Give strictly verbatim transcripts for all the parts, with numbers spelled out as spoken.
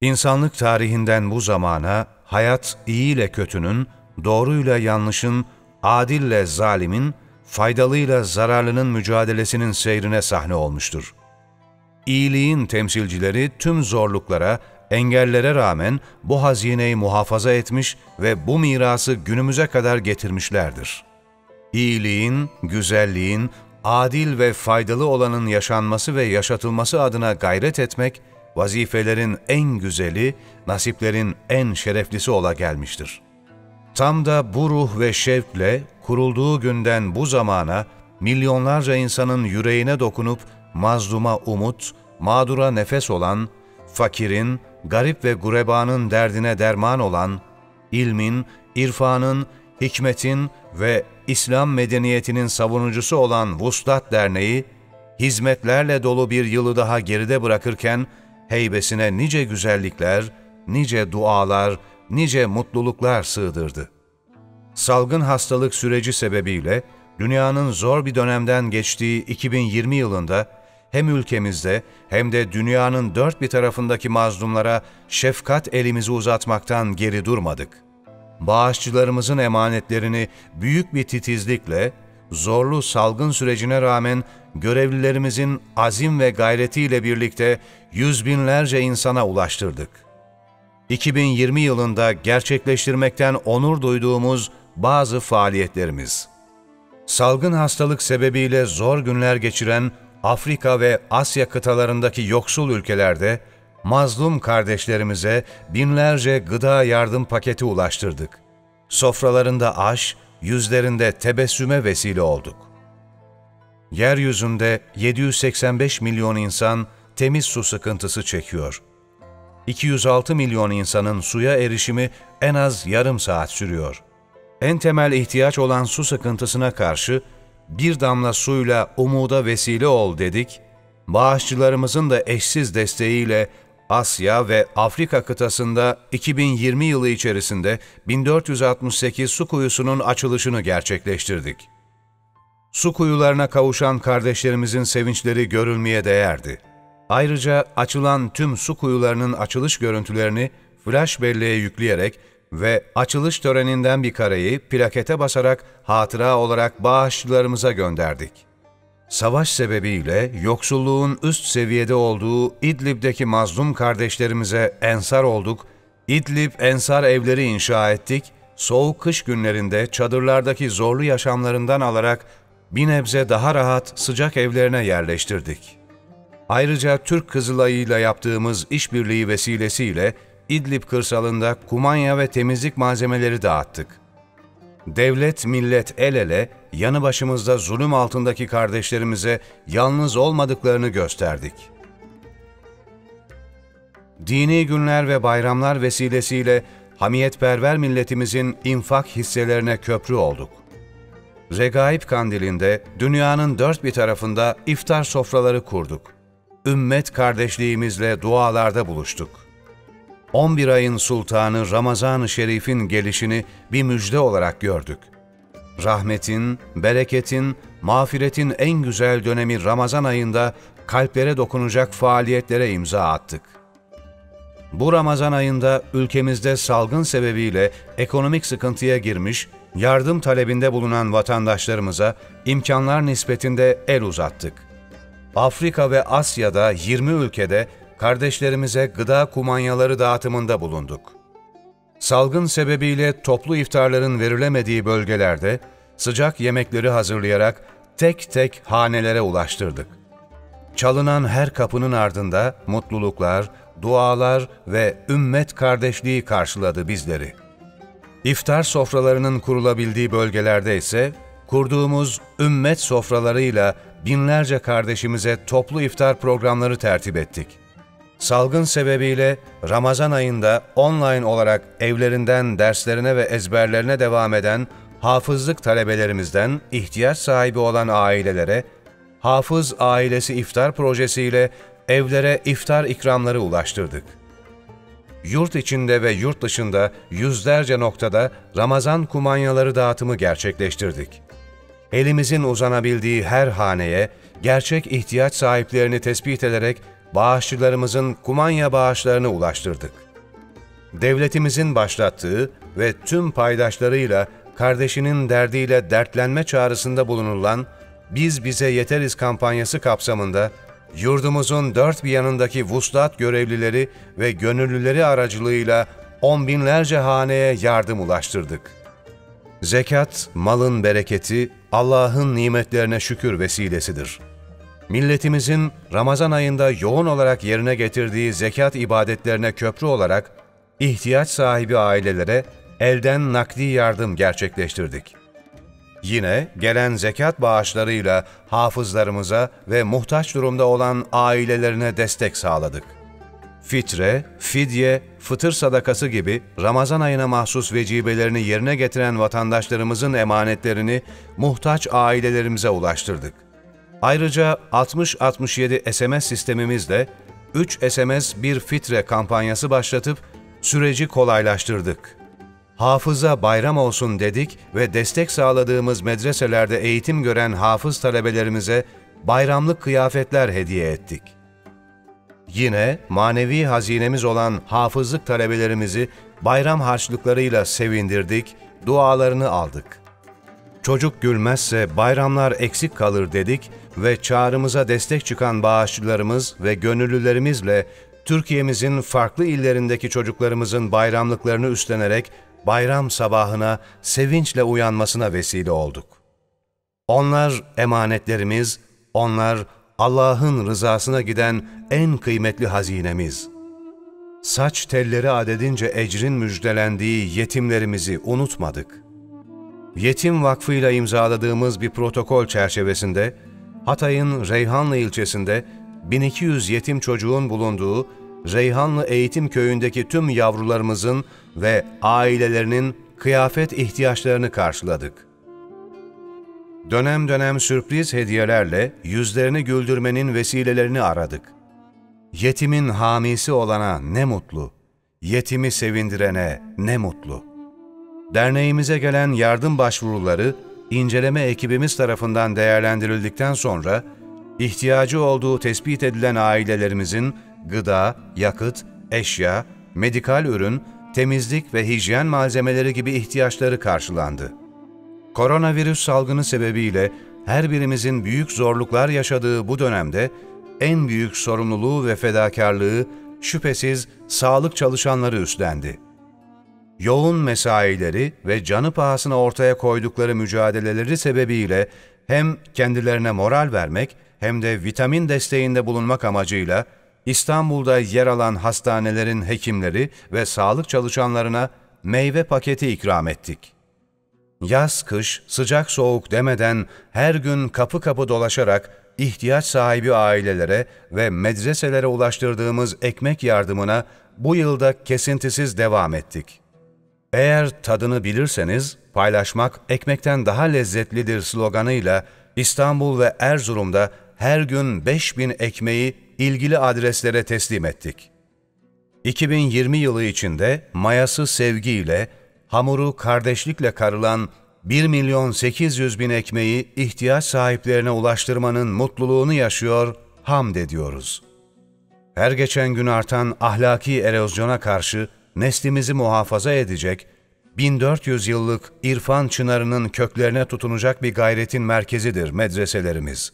İnsanlık tarihinden bu zamana, hayat iyi ile kötünün, doğruyla yanlışın, adille zalimin, faydalıyla zararlının mücadelesinin seyrine sahne olmuştur. İyiliğin temsilcileri tüm zorluklara, engellere rağmen bu hazineyi muhafaza etmiş ve bu mirası günümüze kadar getirmişlerdir. İyiliğin, güzelliğin, adil ve faydalı olanın yaşanması ve yaşatılması adına gayret etmek, vazifelerin en güzeli, nasiplerin en şereflisi ola gelmiştir. Tam da bu ruh ve şevkle kurulduğu günden bu zamana milyonlarca insanın yüreğine dokunup mazluma umut, mağdura nefes olan, fakirin, garip ve gurebanın derdine derman olan, ilmin, irfanın, hikmetin ve İslam medeniyetinin savunucusu olan Vuslat Derneği, hizmetlerle dolu bir yılı daha geride bırakırken, heybesine nice güzellikler, nice dualar, nice mutluluklar sığdırdı. Salgın hastalık süreci sebebiyle dünyanın zor bir dönemden geçtiği iki bin yirmi yılında hem ülkemizde hem de dünyanın dört bir tarafındaki mazlumlara şefkat elimizi uzatmaktan geri durmadık. Bağışçılarımızın emanetlerini büyük bir titizlikle, zorlu salgın sürecine rağmen görevlilerimizin azim ve gayretiyle birlikte yüz binlerce insana ulaştırdık. iki bin yirmi yılında gerçekleştirmekten onur duyduğumuz bazı faaliyetlerimiz. Salgın hastalık sebebiyle zor günler geçiren Afrika ve Asya kıtalarındaki yoksul ülkelerde mazlum kardeşlerimize binlerce gıda yardım paketi ulaştırdık. Sofralarında aş, yüzlerinde tebessüme vesile olduk. Yeryüzünde yedi yüz seksen beş milyon insan temiz su sıkıntısı çekiyor. iki yüz altı milyon insanın suya erişimi en az yarım saat sürüyor. En temel ihtiyaç olan su sıkıntısına karşı bir damla suyla umuda vesile ol dedik, bağışçılarımızın da eşsiz desteğiyle Asya ve Afrika kıtasında iki bin yirmi yılı içerisinde bin dört yüz altmış sekiz su kuyusunun açılışını gerçekleştirdik. Su kuyularına kavuşan kardeşlerimizin sevinçleri görülmeye değerdi. Ayrıca açılan tüm su kuyularının açılış görüntülerini flash belleğe yükleyerek ve açılış töreninden bir kareyi plakete basarak hatıra olarak bağışçılarımıza gönderdik. Savaş sebebiyle yoksulluğun üst seviyede olduğu İdlib'deki mazlum kardeşlerimize ensar olduk, İdlib ensar evleri inşa ettik, soğuk kış günlerinde çadırlardaki zorlu yaşamlarından alarak bir nebze daha rahat sıcak evlerine yerleştirdik. Ayrıca Türk Kızılayı'yla yaptığımız işbirliği vesilesiyle İdlib kırsalında kumanya ve temizlik malzemeleri dağıttık. Devlet, millet el ele, yanı başımızda zulüm altındaki kardeşlerimize yalnız olmadıklarını gösterdik. Dini günler ve bayramlar vesilesiyle hamiyetperver milletimizin infak hisselerine köprü olduk. Regaib Kandili'nde dünyanın dört bir tarafında iftar sofraları kurduk. Ümmet kardeşliğimizle dualarda buluştuk. on bir ayın sultanı Ramazan-ı Şerif'in gelişini bir müjde olarak gördük. Rahmetin, bereketin, mağfiretin en güzel dönemi Ramazan ayında kalplere dokunacak faaliyetlere imza attık. Bu Ramazan ayında ülkemizde salgın sebebiyle ekonomik sıkıntıya girmiş, yardım talebinde bulunan vatandaşlarımıza imkanlar nispetinde el uzattık. Afrika ve Asya'da yirmi ülkede kardeşlerimize gıda kumanyaları dağıtımında bulunduk. Salgın sebebiyle toplu iftarların verilemediği bölgelerde sıcak yemekleri hazırlayarak tek tek hanelere ulaştırdık. Çalınan her kapının ardında mutluluklar, dualar ve ümmet kardeşliği karşıladı bizleri. İftar sofralarının kurulabildiği bölgelerde ise kurduğumuz ümmet sofralarıyla binlerce kardeşimize toplu iftar programları tertip ettik. Salgın sebebiyle Ramazan ayında online olarak evlerinden derslerine ve ezberlerine devam eden hafızlık talebelerimizden ihtiyaç sahibi olan ailelere, Hafız Ailesi İftar projesiyle evlere iftar ikramları ulaştırdık. Yurt içinde ve yurt dışında yüzlerce noktada Ramazan kumanyaları dağıtımı gerçekleştirdik. Elimizin uzanabildiği her haneye gerçek ihtiyaç sahiplerini tespit ederek bağışçılarımızın kumanya bağışlarını ulaştırdık. Devletimizin başlattığı ve tüm paydaşlarıyla kardeşinin derdiyle dertlenme çağrısında bulunulan Biz Bize Yeteriz kampanyası kapsamında yurdumuzun dört bir yanındaki vuslat görevlileri ve gönüllüleri aracılığıyla on binlerce haneye yardım ulaştırdık. Zekat, malın bereketi, Allah'ın nimetlerine şükür vesilesidir. Milletimizin Ramazan ayında yoğun olarak yerine getirdiği zekat ibadetlerine köprü olarak ihtiyaç sahibi ailelere elden nakdi yardım gerçekleştirdik. Yine gelen zekat bağışlarıyla hafızlarımıza ve muhtaç durumda olan ailelerine destek sağladık. Fitre, fidye, fıtır sadakası gibi Ramazan ayına mahsus vecibelerini yerine getiren vatandaşlarımızın emanetlerini muhtaç ailelerimize ulaştırdık. Ayrıca altmış altmış yedi S M S sistemimizle üç S M S bir fitre kampanyası başlatıp süreci kolaylaştırdık. Hafıza bayram olsun dedik ve destek sağladığımız medreselerde eğitim gören hafız talebelerimize bayramlık kıyafetler hediye ettik. Yine manevi hazinemiz olan hafızlık talebelerimizi bayram harçlıklarıyla sevindirdik, dualarını aldık. Çocuk gülmezse bayramlar eksik kalır dedik ve çağrımıza destek çıkan bağışçılarımız ve gönüllülerimizle Türkiye'mizin farklı illerindeki çocuklarımızın bayramlıklarını üstlenerek bayram sabahına sevinçle uyanmasına vesile olduk. Onlar emanetlerimiz, onlar Allah'ın rızasına giden en kıymetli hazinemiz. Saç telleri adedince ecrin müjdelendiği yetimlerimizi unutmadık. Yetim Vakfı'yla imzaladığımız bir protokol çerçevesinde Hatay'ın Reyhanlı ilçesinde bin iki yüz yetim çocuğun bulunduğu Reyhanlı Eğitim Köyü'ndeki tüm yavrularımızın ve ailelerinin kıyafet ihtiyaçlarını karşıladık. Dönem dönem sürpriz hediyelerle yüzlerini güldürmenin vesilelerini aradık. Yetimin hamisi olana ne mutlu, yetimi sevindirene ne mutlu. Derneğimize gelen yardım başvuruları inceleme ekibimiz tarafından değerlendirildikten sonra ihtiyacı olduğu tespit edilen ailelerimizin gıda, yakıt, eşya, medikal ürün, temizlik ve hijyen malzemeleri gibi ihtiyaçları karşılandı. Koronavirüs salgını sebebiyle her birimizin büyük zorluklar yaşadığı bu dönemde en büyük sorumluluğu ve fedakarlığı şüphesiz sağlık çalışanları üstlendi. Yoğun mesaileri ve canı pahasına ortaya koydukları mücadeleleri sebebiyle hem kendilerine moral vermek hem de vitamin desteğinde bulunmak amacıyla İstanbul'da yer alan hastanelerin hekimleri ve sağlık çalışanlarına meyve paketi ikram ettik. Yaz kış, sıcak soğuk demeden her gün kapı kapı dolaşarak ihtiyaç sahibi ailelere ve medreselere ulaştırdığımız ekmek yardımına bu yılda kesintisiz devam ettik. Eğer tadını bilirseniz paylaşmak ekmekten daha lezzetlidir sloganıyla İstanbul ve Erzurum'da her gün beş bin ekmeği ilgili adreslere teslim ettik. iki bin yirmi yılı içinde mayası sevgiyle, hamuru kardeşlikle karılan bir milyon sekiz yüz bin ekmeği ihtiyaç sahiplerine ulaştırmanın mutluluğunu yaşıyor, hamd ediyoruz. Her geçen gün artan ahlaki erozyona karşı neslimizi muhafaza edecek, bin dört yüz yıllık irfan çınarının köklerine tutunacak bir gayretin merkezidir medreselerimiz.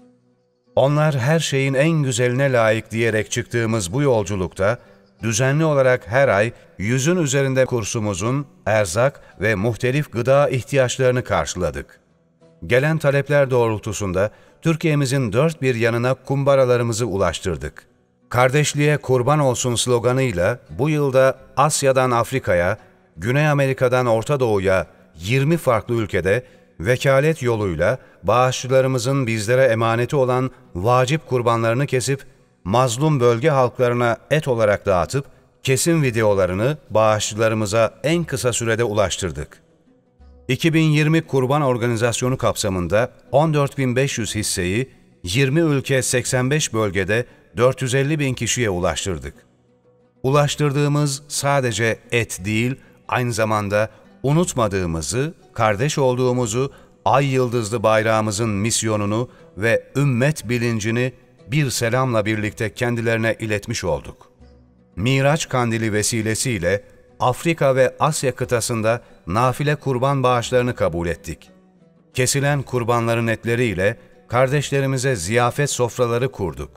Onlar her şeyin en güzeline layık diyerek çıktığımız bu yolculukta, düzenli olarak her ay yüzün üzerinde kursumuzun erzak ve muhtelif gıda ihtiyaçlarını karşıladık. Gelen talepler doğrultusunda Türkiye'mizin dört bir yanına kumbaralarımızı ulaştırdık. Kardeşliğe kurban olsun sloganıyla bu yılda Asya'dan Afrika'ya, Güney Amerika'dan Orta Doğu'ya yirmi farklı ülkede vekalet yoluyla bağışçılarımızın bizlere emaneti olan vacip kurbanlarını kesip mazlum bölge halklarına et olarak dağıtıp kesim videolarını bağışçılarımıza en kısa sürede ulaştırdık. iki bin yirmi Kurban Organizasyonu kapsamında on dört bin beş yüz hisseyi yirmi ülke seksen beş bölgede dört yüz elli bin kişiye ulaştırdık. Ulaştırdığımız sadece et değil, aynı zamanda unutmadığımızı, kardeş olduğumuzu, ay yıldızlı bayrağımızın misyonunu ve ümmet bilincini bir selamla birlikte kendilerine iletmiş olduk. Miraç kandili vesilesiyle Afrika ve Asya kıtasında nafile kurban bağışlarını kabul ettik. Kesilen kurbanların etleriyle kardeşlerimize ziyafet sofraları kurduk.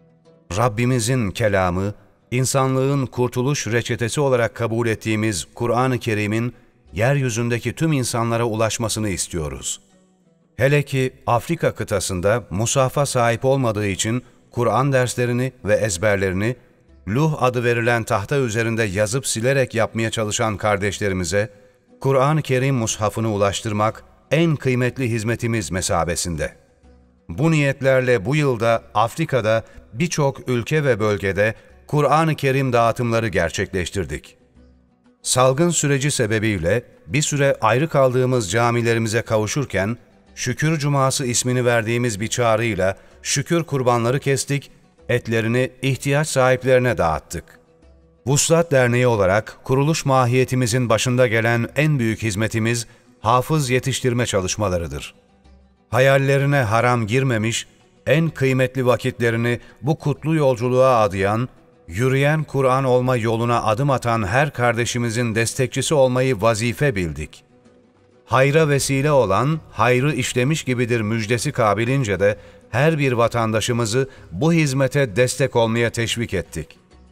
Rabbimizin kelamı, insanlığın kurtuluş reçetesi olarak kabul ettiğimiz Kur'an-ı Kerim'in yeryüzündeki tüm insanlara ulaşmasını istiyoruz. Hele ki Afrika kıtasında mushafa sahip olmadığı için Kur'an derslerini ve ezberlerini Luh adı verilen tahta üzerinde yazıp silerek yapmaya çalışan kardeşlerimize Kur'an-ı Kerim mushafını ulaştırmak en kıymetli hizmetimiz mesabesinde. Bu niyetlerle bu yılda Afrika'da birçok ülke ve bölgede Kur'an-ı Kerim dağıtımları gerçekleştirdik. Salgın süreci sebebiyle bir süre ayrı kaldığımız camilerimize kavuşurken, Şükür Cuması ismini verdiğimiz bir çağrıyla şükür kurbanları kestik, etlerini ihtiyaç sahiplerine dağıttık. Vuslat Derneği olarak kuruluş mahiyetimizin başında gelen en büyük hizmetimiz hafız yetiştirme çalışmalarıdır. Hayallerine haram girmemiş, en kıymetli vakitlerini bu kutlu yolculuğa adayan, yürüyen Kur'an olma yoluna adım atan her kardeşimizin destekçisi olmayı vazife bildik. Hayra vesile olan, hayrı işlemiş gibidir müjdesi kabilince de her bir vatandaşımızı bu hizmete destek olmaya teşvik ettik.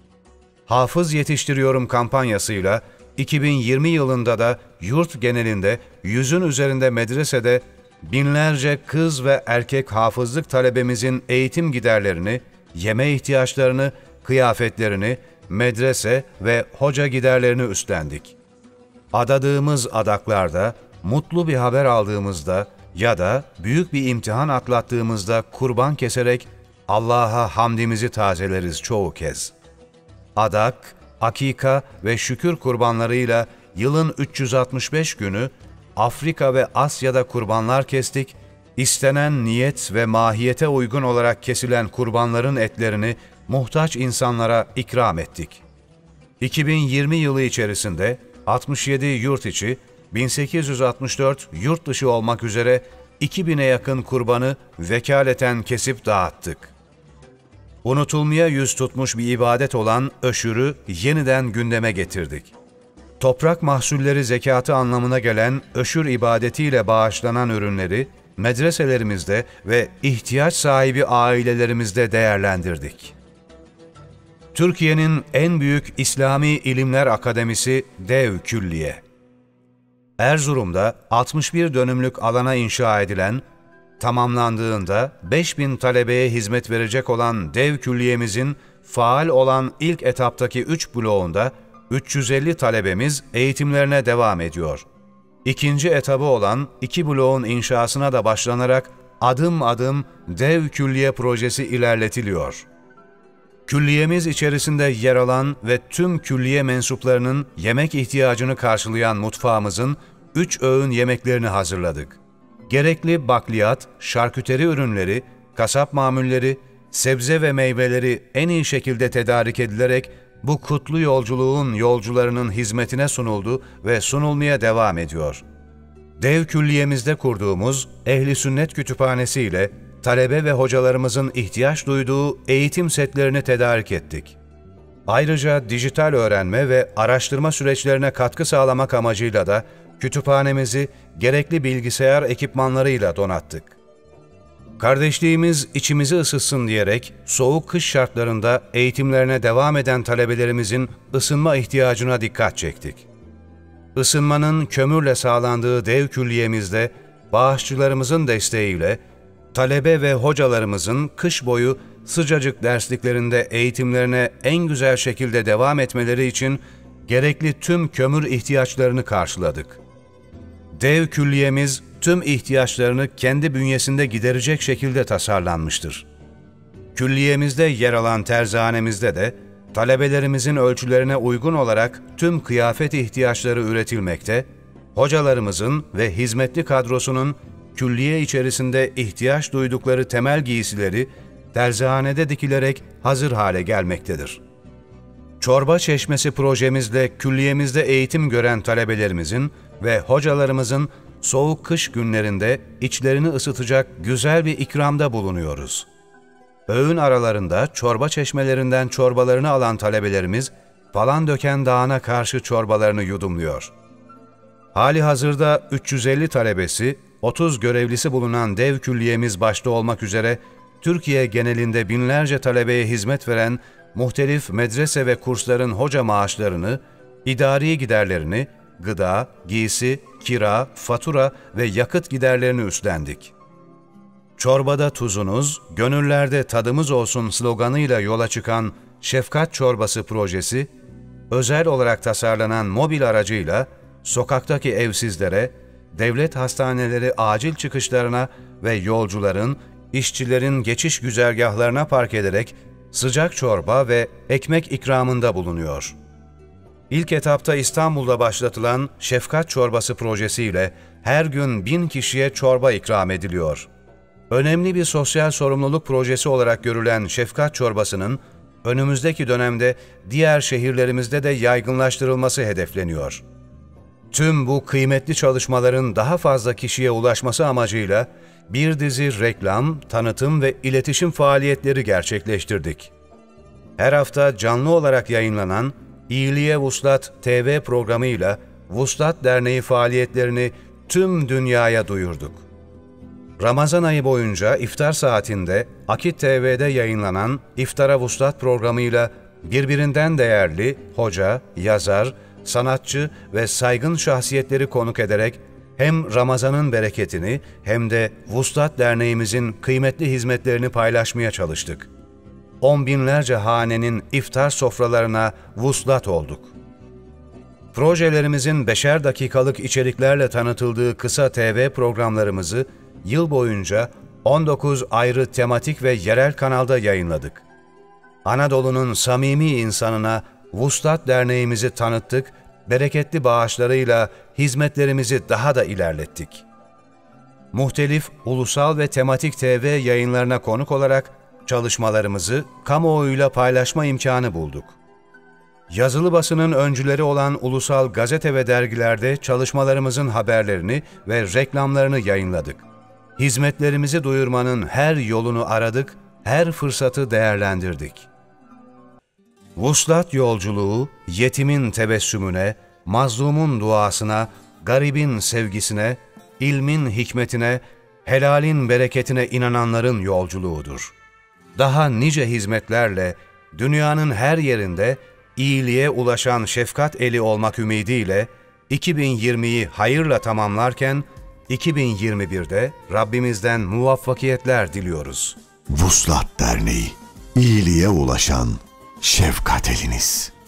Hafız Yetiştiriyorum kampanyasıyla iki bin yirmi yılında da yurt genelinde yüzün üzerinde medresede binlerce kız ve erkek hafızlık talebemizin eğitim giderlerini, yeme ihtiyaçlarını, kıyafetlerini, medrese ve hoca giderlerini üstlendik. Adadığımız adaklarda, mutlu bir haber aldığımızda ya da büyük bir imtihan atlattığımızda kurban keserek Allah'a hamdimizi tazeleriz çoğu kez. Adak, akika ve şükür kurbanlarıyla yılın üç yüz altmış beş günü Afrika ve Asya'da kurbanlar kestik, istenen niyet ve mahiyete uygun olarak kesilen kurbanların etlerini muhtaç insanlara ikram ettik. iki bin yirmi yılı içerisinde altmış yedi yurt içi, bin sekiz yüz altmış dört yurt dışı olmak üzere iki bine yakın kurbanı vekaleten kesip dağıttık. Unutulmaya yüz tutmuş bir ibadet olan öşürü yeniden gündeme getirdik. Toprak mahsulleri zekatı anlamına gelen öşür ibadetiyle bağışlanan ürünleri medreselerimizde ve ihtiyaç sahibi ailelerimizde değerlendirdik. Türkiye'nin en büyük İslami İlimler Akademisi Dev Külliye. Erzurum'da altmış bir dönümlük alana inşa edilen, tamamlandığında beş bin talebeye hizmet verecek olan Dev Külliyemizin faal olan ilk etaptaki üç bloğunda üç yüz elli talebemiz eğitimlerine devam ediyor. İkinci etabı olan iki bloğun inşasına da başlanarak adım adım Dev Külliye projesi ilerletiliyor. Külliyemiz içerisinde yer alan ve tüm külliye mensuplarının yemek ihtiyacını karşılayan mutfağımızın üç öğün yemeklerini hazırladık. Gerekli bakliyat, şarküteri ürünleri, kasap mamulleri, sebze ve meyveleri en iyi şekilde tedarik edilerek bu kutlu yolculuğun yolcularının hizmetine sunuldu ve sunulmaya devam ediyor. Dev Külliyemizde kurduğumuz Ehli Sünnet Kütüphanesi ile talebe ve hocalarımızın ihtiyaç duyduğu eğitim setlerini tedarik ettik. Ayrıca dijital öğrenme ve araştırma süreçlerine katkı sağlamak amacıyla da kütüphanemizi gerekli bilgisayar ekipmanlarıyla donattık. Kardeşliğimiz içimizi ısıtsın diyerek soğuk kış şartlarında eğitimlerine devam eden talebelerimizin ısınma ihtiyacına dikkat çektik. Isınmanın kömürle sağlandığı Dev Külliyemizde bağışçılarımızın desteğiyle talebe ve hocalarımızın kış boyu sıcacık dersliklerinde eğitimlerine en güzel şekilde devam etmeleri için gerekli tüm kömür ihtiyaçlarını karşıladık. Dev Külliyemiz tüm ihtiyaçlarını kendi bünyesinde giderecek şekilde tasarlanmıştır. Külliyemizde yer alan terzanemizde de talebelerimizin ölçülerine uygun olarak tüm kıyafet ihtiyaçları üretilmekte, hocalarımızın ve hizmetli kadrosunun külliye içerisinde ihtiyaç duydukları temel giysileri terzihanede dikilerek hazır hale gelmektedir. Çorba Çeşmesi projemizle külliyemizde eğitim gören talebelerimizin ve hocalarımızın soğuk kış günlerinde içlerini ısıtacak güzel bir ikramda bulunuyoruz. Öğün aralarında çorba çeşmelerinden çorbalarını alan talebelerimiz, Palandöken Dağı'na karşı çorbalarını yudumluyor. Hali hazırda üç yüz elli talebesi, otuz görevlisi bulunan dev külliyemiz başta olmak üzere, Türkiye genelinde binlerce talebeye hizmet veren muhtelif medrese ve kursların hoca maaşlarını, idari giderlerini, gıda, giysi, kira, fatura ve yakıt giderlerini üstlendik. Çorbada tuzunuz, gönüllerde tadımız olsun sloganıyla yola çıkan Şefkat Çorbası projesi, özel olarak tasarlanan mobil aracıyla sokaktaki evsizlere, devlet hastaneleri acil çıkışlarına ve yolcuların, işçilerin geçiş güzergahlarına park ederek sıcak çorba ve ekmek ikramında bulunuyor. İlk etapta İstanbul'da başlatılan Şefkat Çorbası projesiyle her gün bin kişiye çorba ikram ediliyor. Önemli bir sosyal sorumluluk projesi olarak görülen Şefkat Çorbası'nın önümüzdeki dönemde diğer şehirlerimizde de yaygınlaştırılması hedefleniyor. Tüm bu kıymetli çalışmaların daha fazla kişiye ulaşması amacıyla bir dizi reklam, tanıtım ve iletişim faaliyetleri gerçekleştirdik. Her hafta canlı olarak yayınlanan İyiliğe Vuslat T V programıyla Vuslat Derneği faaliyetlerini tüm dünyaya duyurduk. Ramazan ayı boyunca iftar saatinde Akit T V'de yayınlanan İftara Vuslat programıyla birbirinden değerli hoca, yazar, sanatçı ve saygın şahsiyetleri konuk ederek hem Ramazan'ın bereketini hem de Vuslat Derneğimizin kıymetli hizmetlerini paylaşmaya çalıştık. On binlerce hanenin iftar sofralarına vuslat olduk. Projelerimizin beşer dakikalık içeriklerle tanıtıldığı kısa T V programlarımızı yıl boyunca on dokuz ayrı tematik ve yerel kanalda yayınladık. Anadolu'nun samimi insanına Vuslat Derneğimizi tanıttık, bereketli bağışlarıyla hizmetlerimizi daha da ilerlettik. Muhtelif ulusal ve tematik T V yayınlarına konuk olarak çalışmalarımızı kamuoyuyla paylaşma imkanı bulduk. Yazılı basının öncüleri olan ulusal gazete ve dergilerde çalışmalarımızın haberlerini ve reklamlarını yayınladık. Hizmetlerimizi duyurmanın her yolunu aradık, her fırsatı değerlendirdik. Vuslat yolculuğu, yetimin tebessümüne, mazlumun duasına, garibin sevgisine, ilmin hikmetine, helalin bereketine inananların yolculuğudur. Daha nice hizmetlerle dünyanın her yerinde iyiliğe ulaşan şefkat eli olmak ümidiyle iki bin yirmiyi hayırla tamamlarken iki bin yirmi birde Rabbimizden muvaffakiyetler diliyoruz. Vuslat Derneği, iyiliğe ulaşan şefkat eliniz.